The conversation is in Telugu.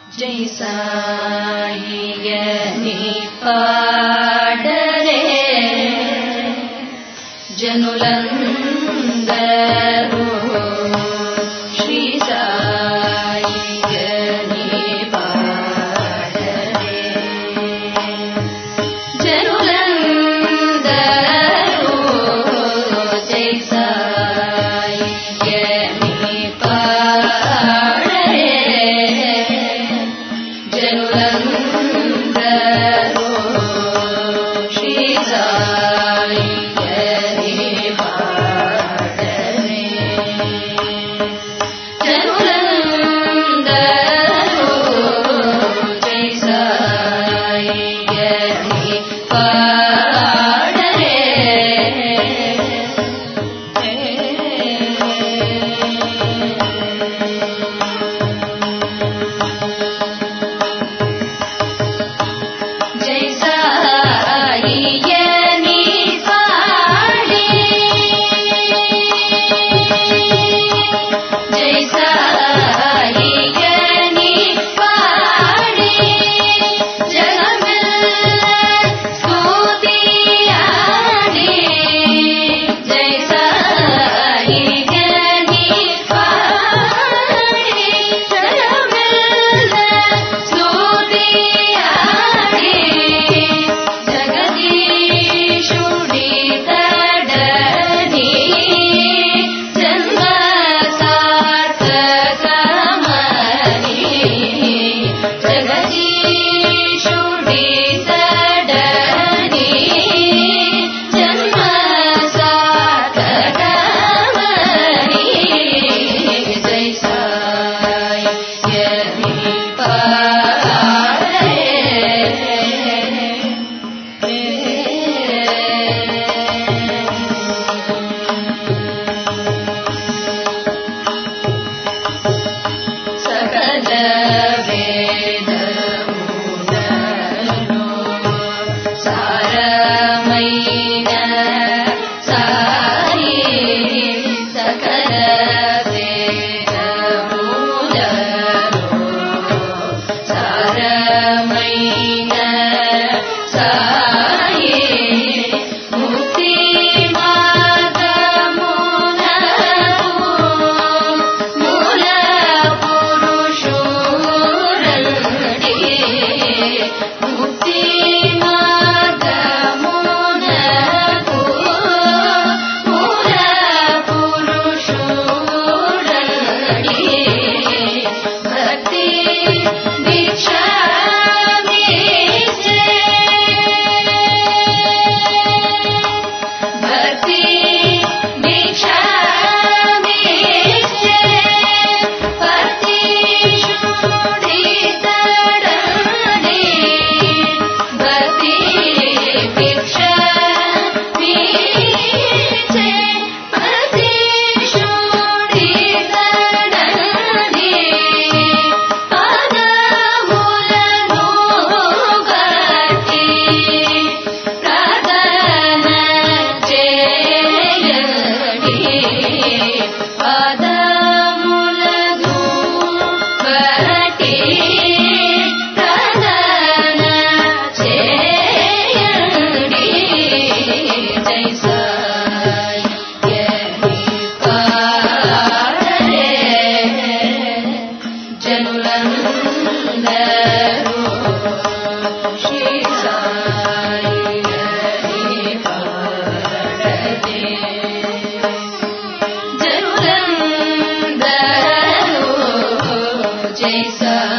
जय साईयनि पाडरे जनुलंदरू श्री साईयनि पाडरे जनुलंदरू जय साईयनि पाडरे जनुलंदरू श्री साईयनि पाडरे जनुलंदरू जय साईयनि पाडरे जय साईयनि पाडे जय साईयनि पाडे जगमेल्ल स्तुतियाडे जय साईयनि पाडे जगमेल्ल स्तुतियाडे जगदीशुडी तडनी जन्म सार्थकमनि जगदीशुडी तडनी जन्म सार्थकमनि जय साईयनि पाडरे सकल वेदमुలను सारमैन साई सकल वेदमुలను सारमैन साई मुक्ति మార్గమునకు మూల పురుషుడండి ముక్తి మార్గమునకు మూల పురుషుడండి భక్తి భిక్షామిచ్చే భక్తి భిక్షామిచ్చే పతిశుడి తడని భక్తి భిక్షామిచ్చే పతిశుడి తడని పాదములను బట్టి ప్రార్థన చేయండి పాదములను బట్టి ప్రార్థన చేయండి జై సాईयनि పాడరే జనులందరూ శ్రీ సాईयनि పాడరే జనులందరూ జై సాई